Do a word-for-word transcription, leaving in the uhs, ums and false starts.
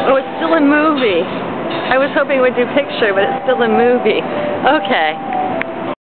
Oh, it's still a movie. I was hoping it would do picture, but it's still a movie. Okay.